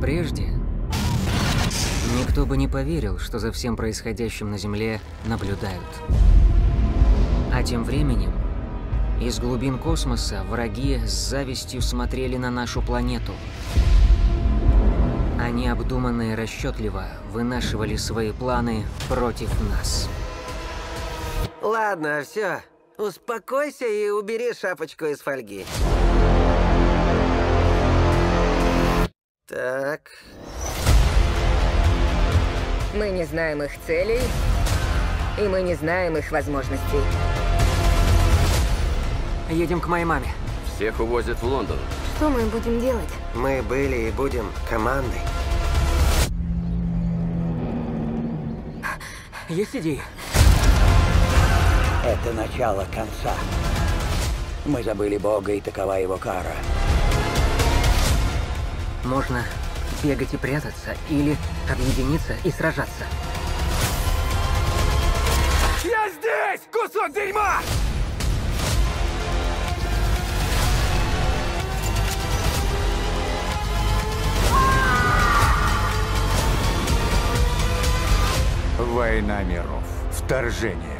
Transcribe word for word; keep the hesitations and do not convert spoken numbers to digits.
Прежде никто бы не поверил, что за всем происходящим на Земле наблюдают. А тем временем из глубин космоса враги с завистью смотрели на нашу планету. Они обдуманно и расчетливо вынашивали свои планы против нас. Ладно, все. Успокойся и убери шапочку из фольги. Так. Мы не знаем их целей, и мы не знаем их возможностей. Едем к моей маме. Всех увозят в Лондон. Что мы будем делать? Мы были и будем командой. Есть идеи? Это начало конца. Мы забыли Бога, и такова его кара. Можно бегать и прятаться, или объединиться и сражаться. Я здесь, кусок дерьма! Война миров. Вторжение.